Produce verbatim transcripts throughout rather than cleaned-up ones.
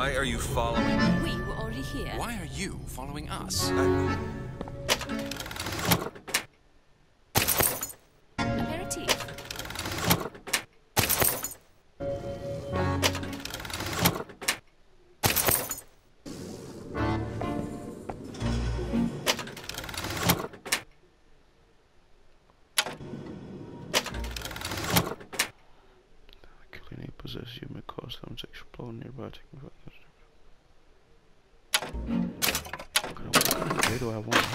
Why are you following me? We were already here. Why are you following us? I... Aperitif. Killing a possess you may cause them to explode nearby. What kind of day do I want?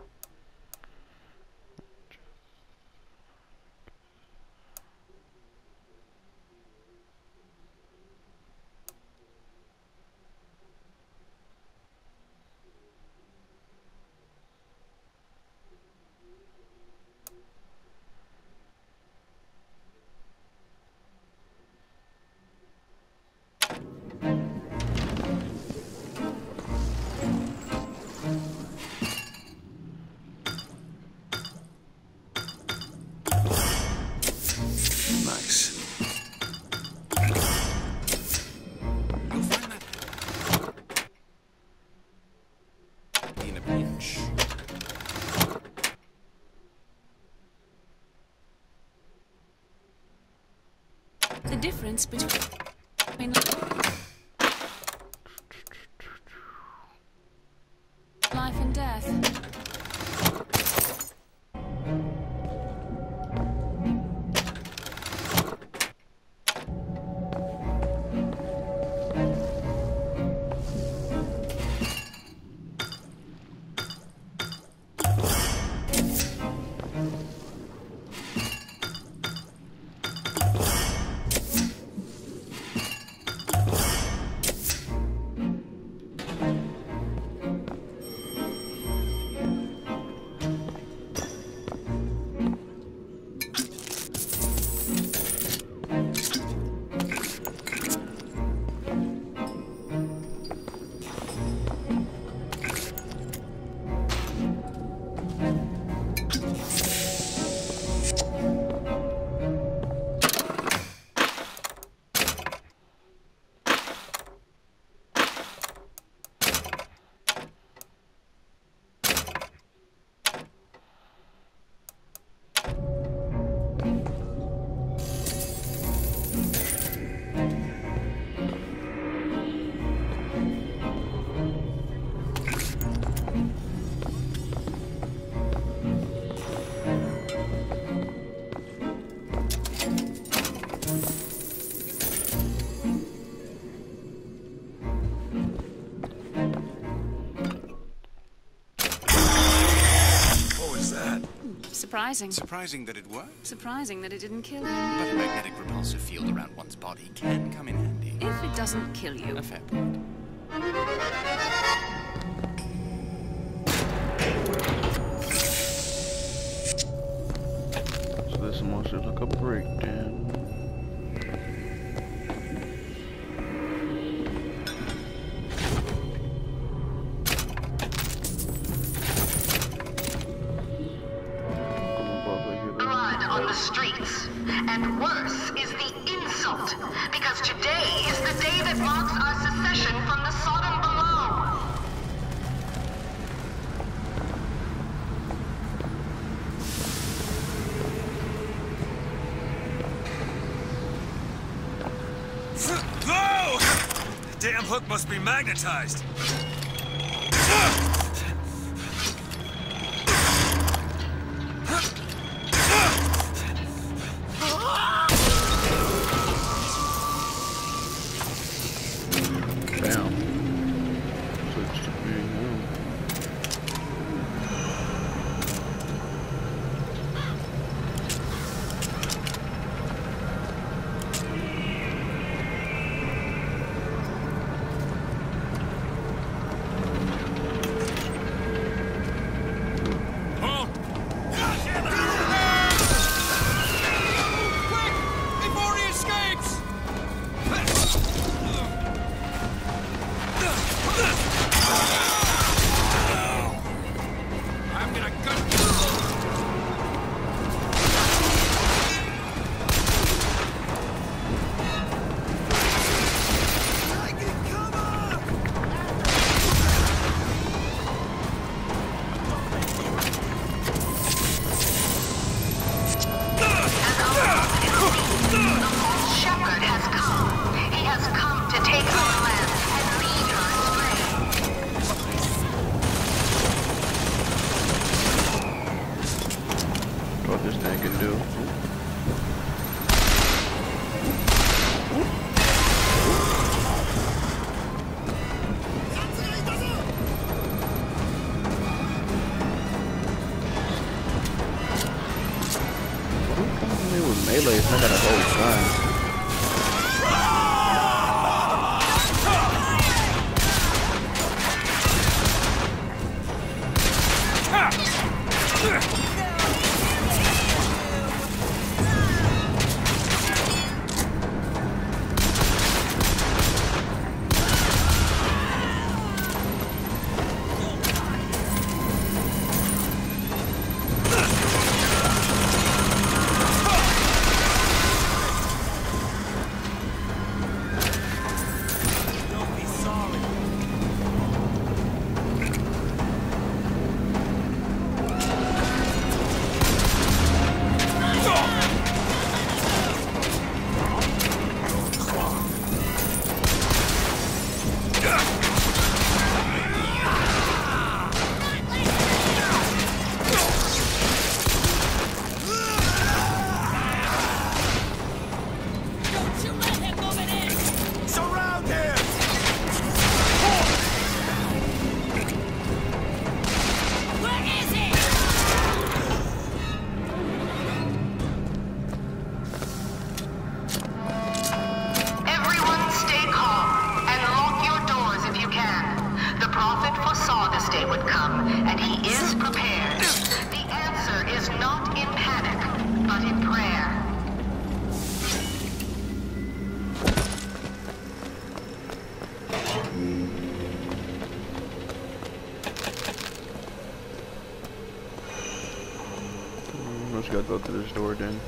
The difference between life and death. Surprising. Surprising that it worked? Surprising that it didn't kill him. But a magnetic repulsive field around one's body can come in handy. If it doesn't kill you. A fair point. So this must look like a breakdown. Streets. And worse is the insult, because today is the day that marks our secession from the Sodom below. Whoa! The damn hook must be magnetized. take our land and lead her astray. What this thing can do. With melee, it's not gonna hold gun. Just gotta go through this door then.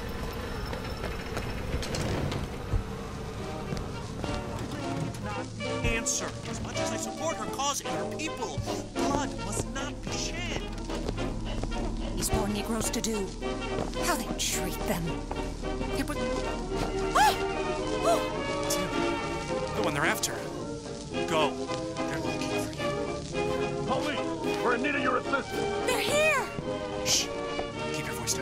Answer. As much as I support her cause and her people, blood must not be shed. These poor Negroes to do. How they treat them. Yeah, but Ah! Oh! the one they're after. Go. They're looking for you. Police! We're in need of your assistance! They're here! Shh. Keep your voice down.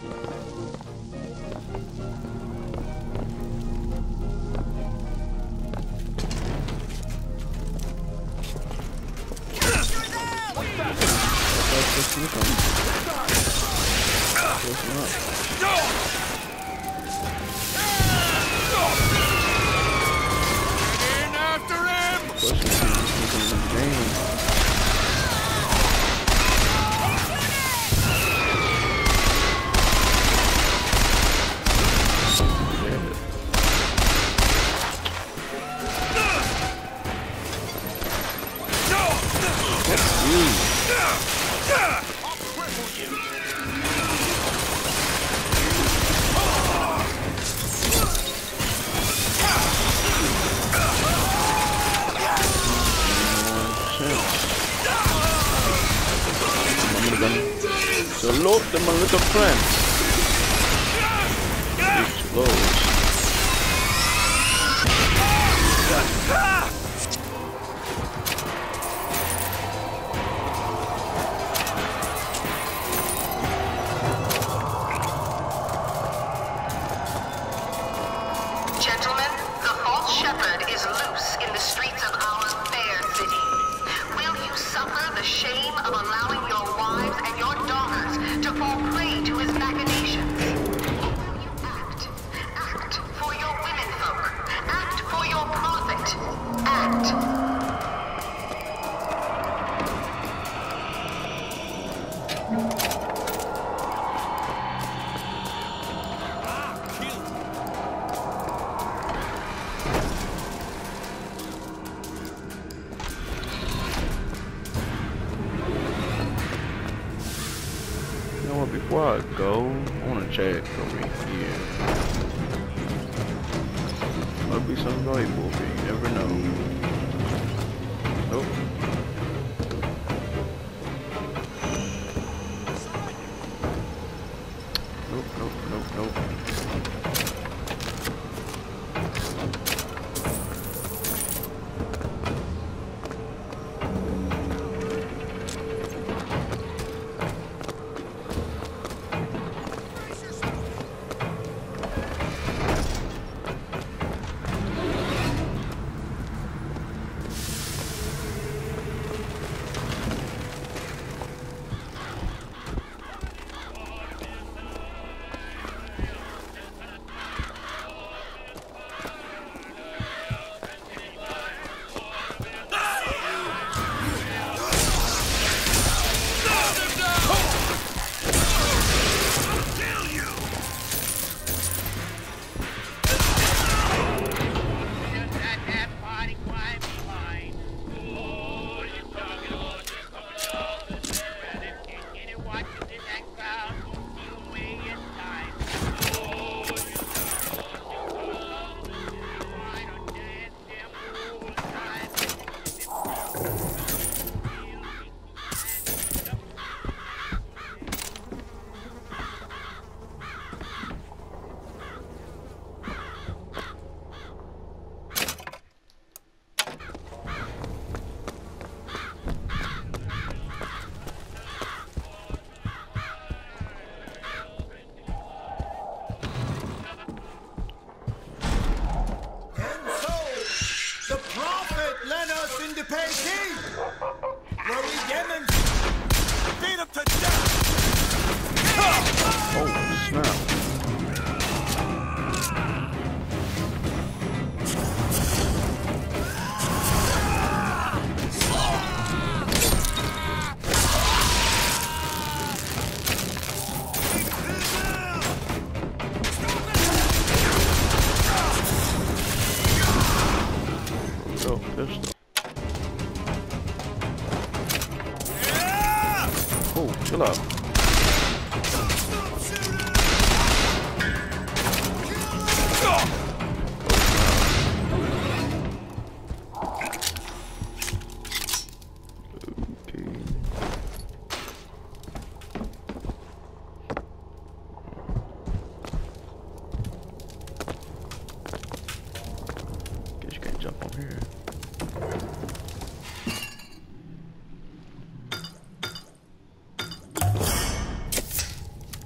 In after him! Salute them, my little friend. Explode. Gentlemen, the false shepherd is loose in the streets of our fair city. Will you suffer the shame of allowing your wives and your daughters to fall prey to his machinations? Or will you act? Act for your womenfolk. Act for your prophet. Act. You know what, before I go, I wanna check over here. Might be something valuable here, you never know. Nope. Nope, nope, nope, nope.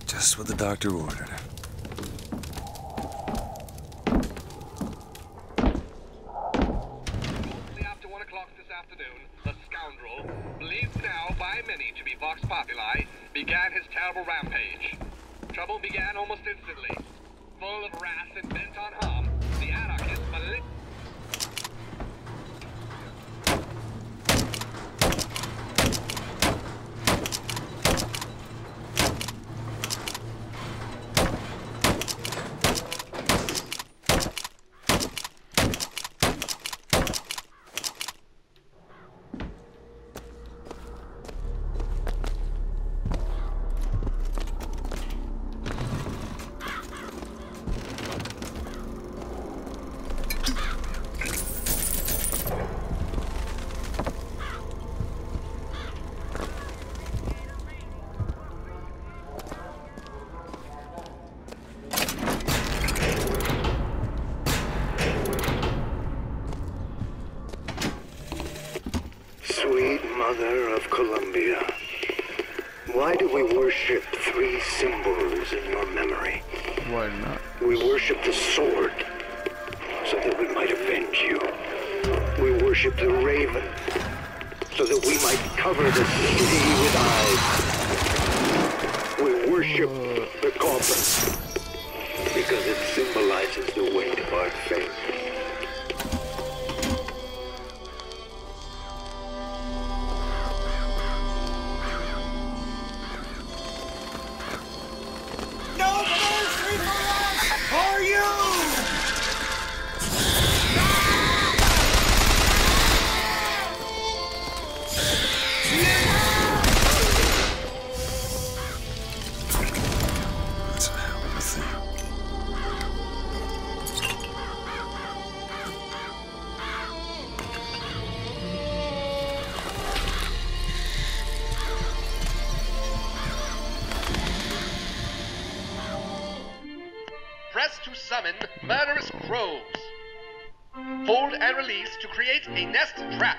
Just what the doctor ordered. Shortly after one o'clock this afternoon, the scoundrel, believed now by many to be Vox Populi, began his terrible rampage. Trouble began almost instantly. Full of wrath and bent on harm, the anarchist maligned. Sweet Mother of Columbia, why do we worship three symbols in your memory? Why not? We worship the sword, so that we might avenge you. We worship the raven, so that we might cover the city with eyes. We worship the coffin, because it symbolizes the weight of our faith. Press to summon murderous crows. Hold and release to create a nest trap.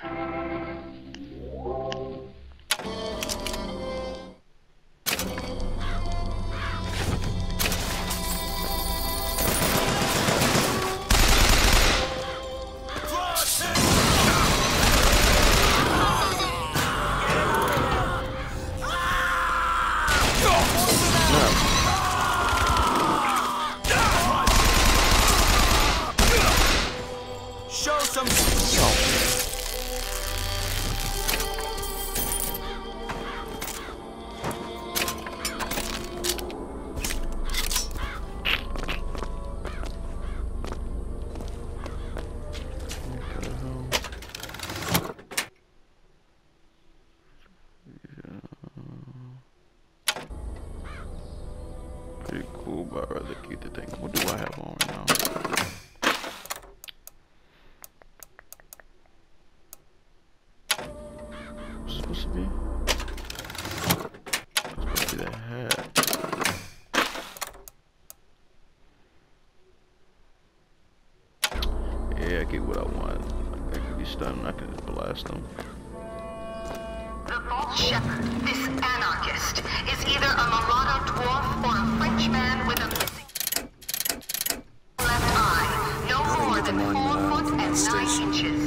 Show some. Pretty cool, but I'd rather keep the thing. What do I have on right now? What's it supposed to be? It's supposed to be the hat. Yeah, I get what I want. I can be stunned. I can just blast them. The false shepherd, this anarchist, is either a mulatto dwarf or a French man with a missing left eye, no more than four foot and nine inches.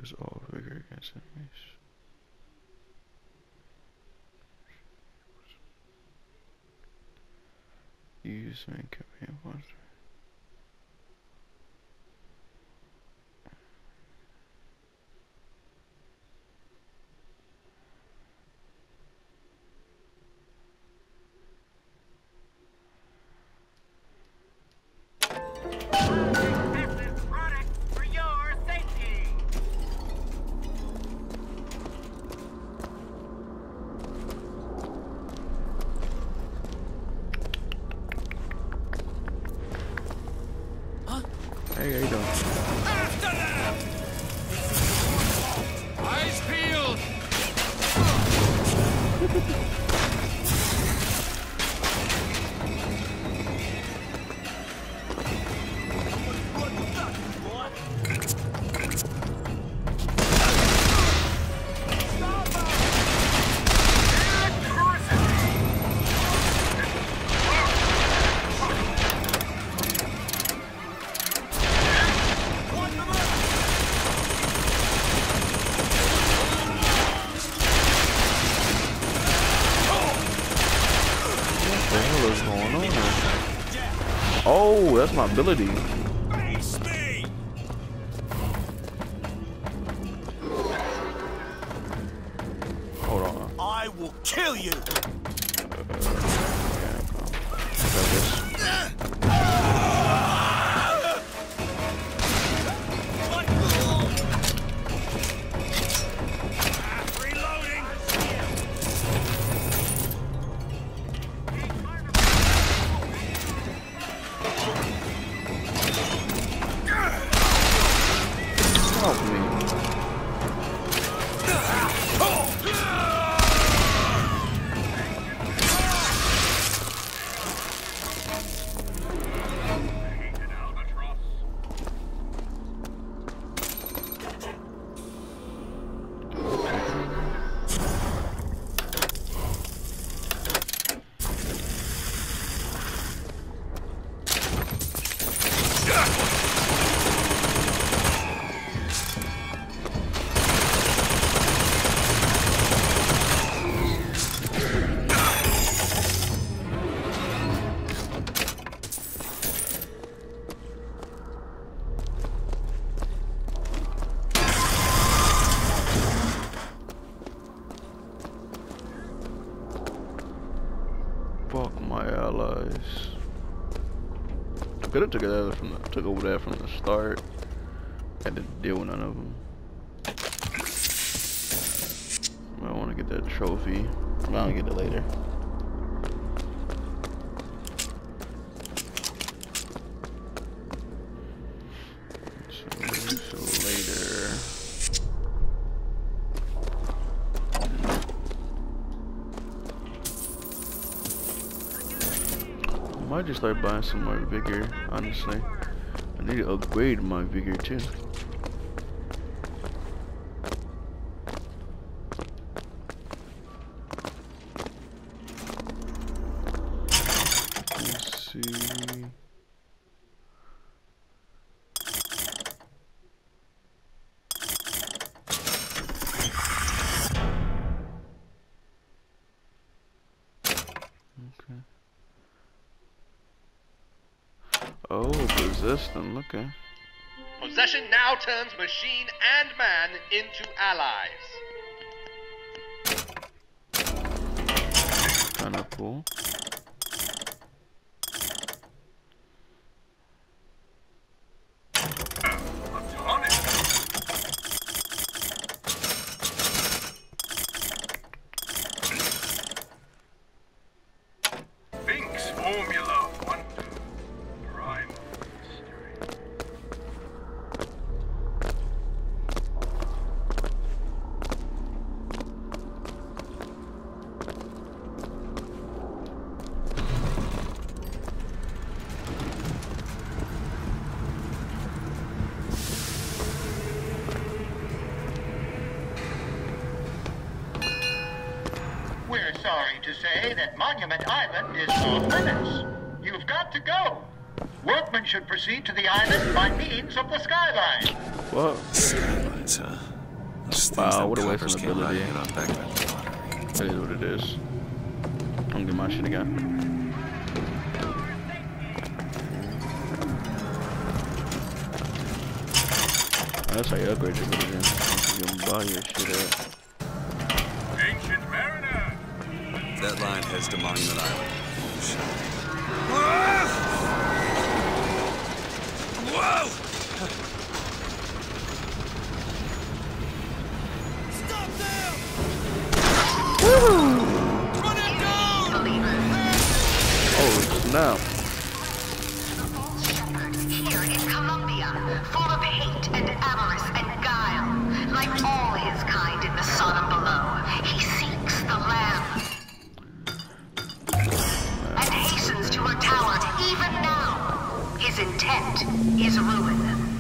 Lose all vigor against enemies. Use main campaign monster. Hey, how you doing? After them! Eyes peeled! Oh, that's my ability. Face me! Hold on. I will kill you! Fuck my allies. I could have took it from the, took over that from the start. Had to deal with none of them. I want to get that trophy. I'm gonna get it later. So, so later. I might just start buying some more vigor, honestly. I need to upgrade my vigor too. Let's see. Okay. Oh, resistant, okay. Possession now turns machine and man into allies. Kinda cool. Binks Formula Wonder. Prime Mystery. We're sorry to say that Monument Island is off limits. You've got to go. Workmen should proceed to the island by means of the skyline. What? Skylines, huh? Wow, what a waste of ability. That is what it is. I'm get my shit again. That's how you upgrade your ability. You can buy your shit up. Ancient Mariner! That line heads to Monument Island. Whoa! Stop them! Woo! Run him down! Oh, snap. Here in Colombia, full of hate and avarice and guile. Like all his kind in the Sodom below, he seeks the Lamb. And hastens to her tower even now. His intent is ruin.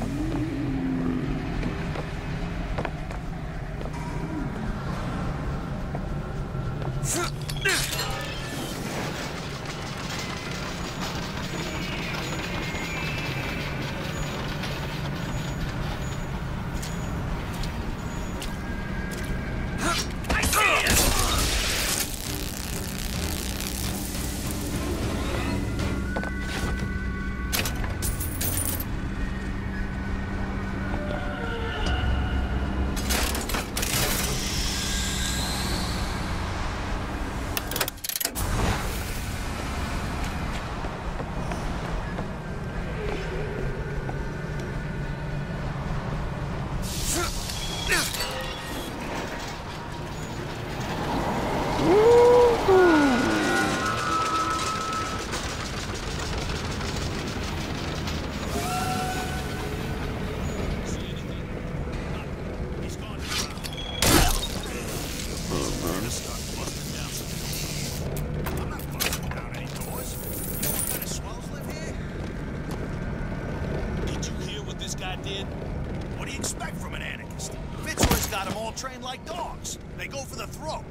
Did. What do you expect from an anarchist? Fitzroy's got them all trained like dogs. They go for the throat.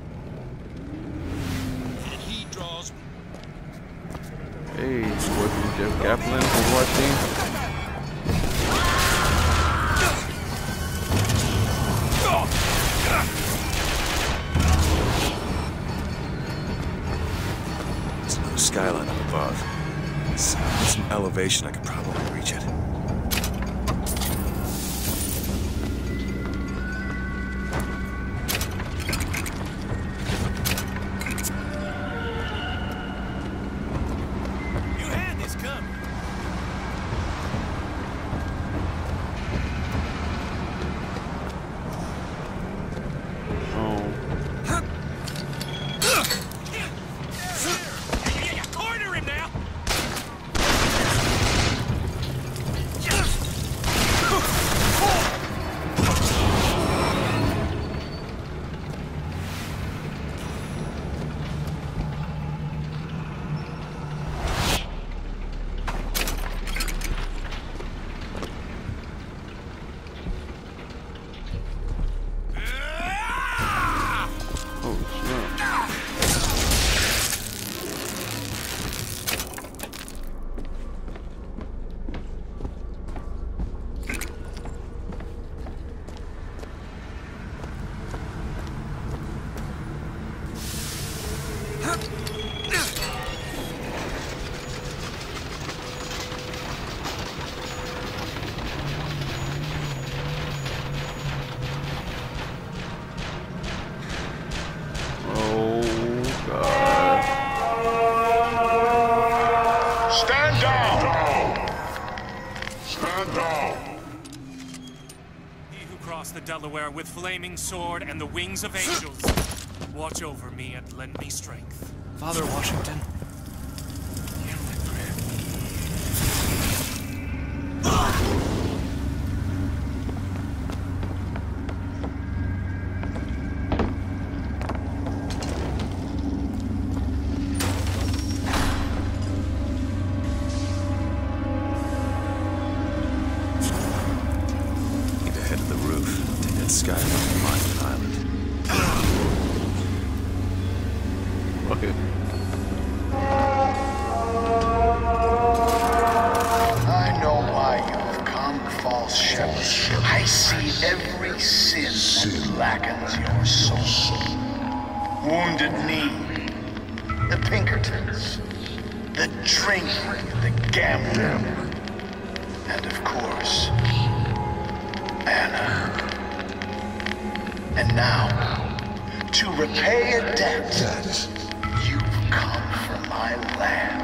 And he draws. Hey, it's working Jeff Kaplan from watching. There's another skyline up above. So, with some elevation, I could probably reach it. The Delaware with flaming sword and the wings of angels. Watch over me and lend me strength. Father Washington. Hear my prayer. Skyline on Monument Island. Okay. I know why you have come, false shepherd. I see every sin blackens your soul. Wounded Knee, the Pinkertons, the drinking, the gambling, and of course, Anna. And now, to repay a debt, you've come from my land.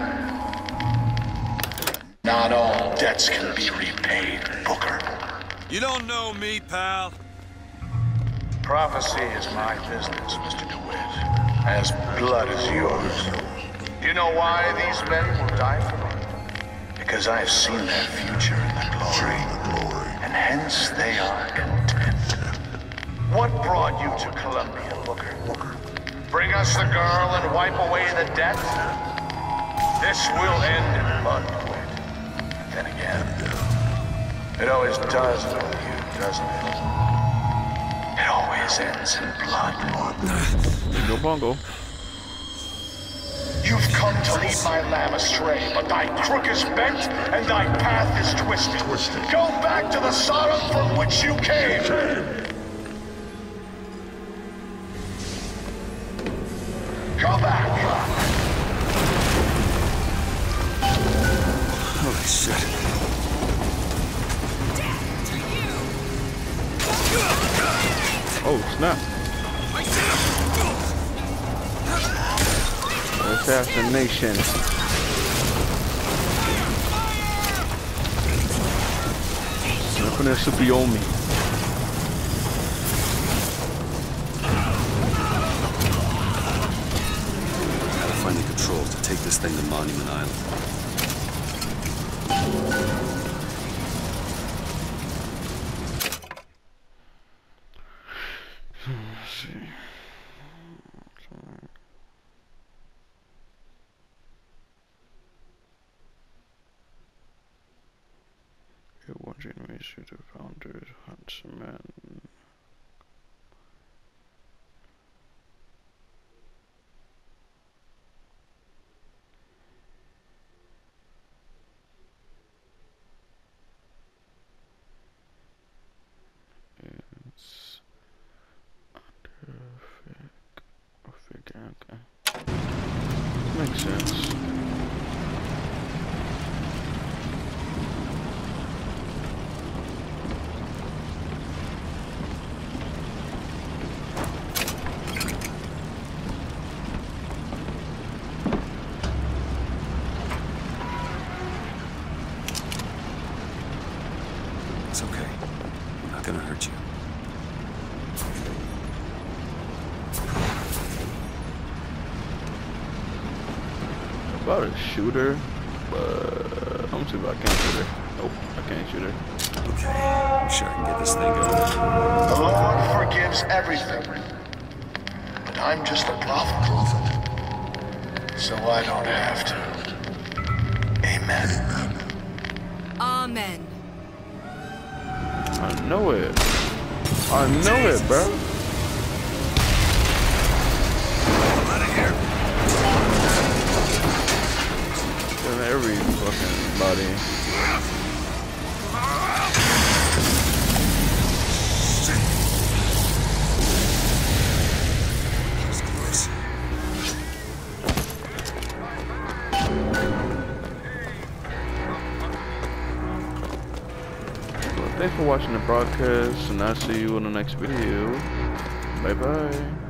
Not all debts can be repaid, Booker. You don't know me, pal. Prophecy is my business, Mister DeWitt. As blood is yours. You know why these men will die for me? Because I have seen their future in the glory, and hence they are content. What brought you to Columbia, Booker? Bring us the girl and wipe away the debt? This will end in blood, DeWitt. Then again, it always does with you, doesn't it? It always ends in blood. Go bongo. You've come to lead my lamb astray, but thy crook is bent and thy path is twisted. Go back to the Sodom from which you came. Go back. Holy shit. Oh, snap. Assassination. Snapping a soupy on me. Gotta find the controls to take this thing to Monument Island. Let's see. Get one generation to counters, Huntsman. It's under okay. Makes sense. It's okay. I'm not gonna hurt you. About a shooter, but I'm gonna see if I can shoot her. Nope, I can't shoot her. Okay, I'm sure I can get this thing going. The Lord forgives everything, but I'm just a prophet, so I don't have to. Amen. Amen. I know it. I know it, bro. Out of here. In every fucking body. Thanks for watching the broadcast, and I'll see you in the next video. Bye bye.